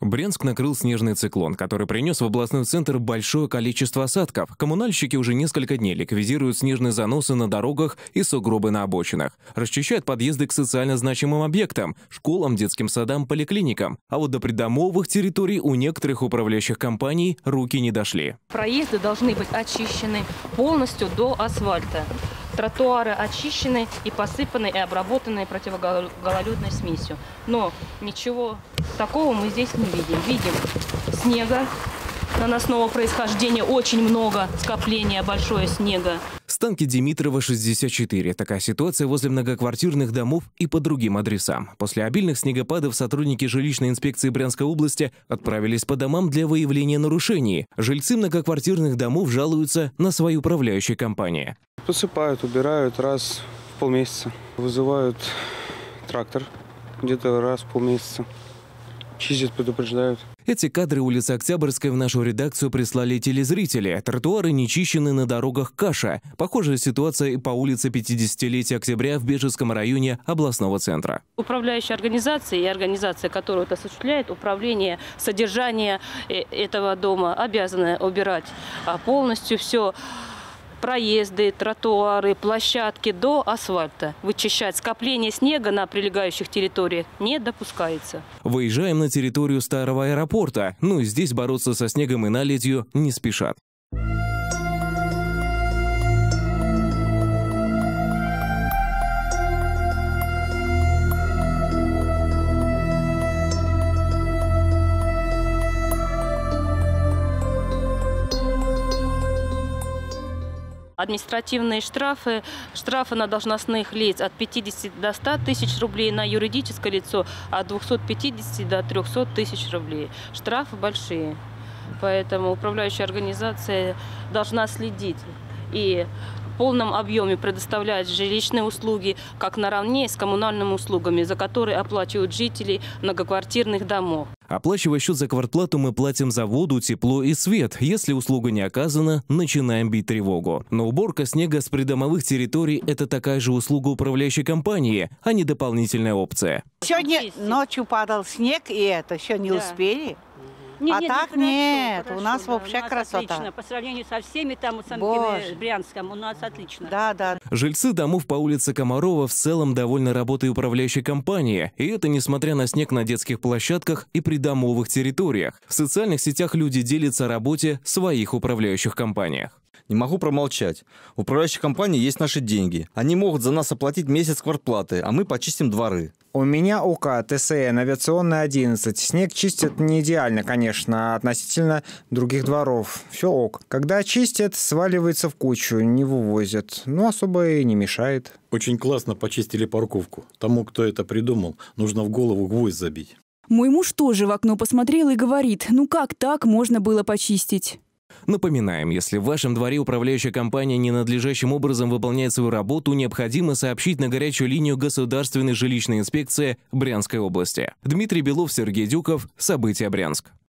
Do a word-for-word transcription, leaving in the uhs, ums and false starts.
Брянск накрыл снежный циклон, который принес в областной центр большое количество осадков. Коммунальщики уже несколько дней ликвидируют снежные заносы на дорогах и сугробы на обочинах. Расчищают подъезды к социально значимым объектам – школам, детским садам, поликлиникам. А вот до придомовых территорий у некоторых управляющих компаний руки не дошли. Проезды должны быть очищены полностью до асфальта. Тротуары очищены и посыпаны, и обработаны противогололедной смесью. Но ничего такого мы здесь не видим. Видим снега наносного происхождения, очень много скопления, большое снега. Станки Димитрова, шестьдесят четыре. Такая ситуация возле многоквартирных домов и по другим адресам. После обильных снегопадов сотрудники жилищной инспекции Брянской области отправились по домам для выявления нарушений. Жильцы многоквартирных домов жалуются на свои управляющие компании. Посыпают, убирают раз в полмесяца. Вызывают трактор где-то раз в полмесяца. Чистят, предупреждают. Эти кадры улицы Октябрьской в нашу редакцию прислали телезрители. Тротуары не чищены, на дорогах каша. Похожая ситуация и по улице пятидесятилетия октября в Бежецком районе областного центра. Управляющая организация и организация, которая это осуществляет, управление, содержание этого дома обязаны убирать полностью все. Проезды, тротуары, площадки до асфальта. Вычищать скопление снега на прилегающих территориях не допускается. Выезжаем на территорию старого аэропорта. Ну и здесь бороться со снегом и наледью не спешат. Административные штрафы, штрафы на должностных лиц от пятидесяти до ста тысяч рублей, на юридическое лицо от двухсот пятидесяти до трёхсот тысяч рублей. Штрафы большие, поэтому управляющая организация должна следить и в полном объеме предоставлять жилищные услуги, как наравне с коммунальными услугами, за которые оплачивают жители многоквартирных домов. Оплачивая счет за квартплату, мы платим за воду, тепло и свет. Если услуга не оказана, начинаем бить тревогу. Но уборка снега с придомовых территорий – это такая же услуга управляющей компании, а не дополнительная опция. Сегодня ночью падал снег, и это еще не да. успели. Не, а нет, так хорошо, нет, хорошо, у нас да, вообще у нас красота. Отлично. По сравнению со всеми там самими Брянском, у нас отлично. Да, да. Жильцы домов по улице Комарова в целом довольны работой управляющей компании. И это несмотря на снег на детских площадках и придомовых территориях. В социальных сетях люди делятся о работе своих управляющих компаниях. Не могу промолчать. У управляющих компаний есть наши деньги. Они могут за нас оплатить месяц квартплаты, а мы почистим дворы. У меня УК, ТСН, авиационная одиннадцать. Снег чистят не идеально, конечно, относительно других дворов. Все ок. Когда чистят, сваливается в кучу, не вывозят. Но особо и не мешает. Очень классно почистили парковку. Тому, кто это придумал, нужно в голову гвоздь забить. Мой муж тоже в окно посмотрел и говорит, ну как так можно было почистить? Напоминаем, если в вашем дворе управляющая компания ненадлежащим образом выполняет свою работу, необходимо сообщить на горячую линию Государственной жилищной инспекции Брянской области. Дмитрий Белов, Сергей Дюков. События Брянск.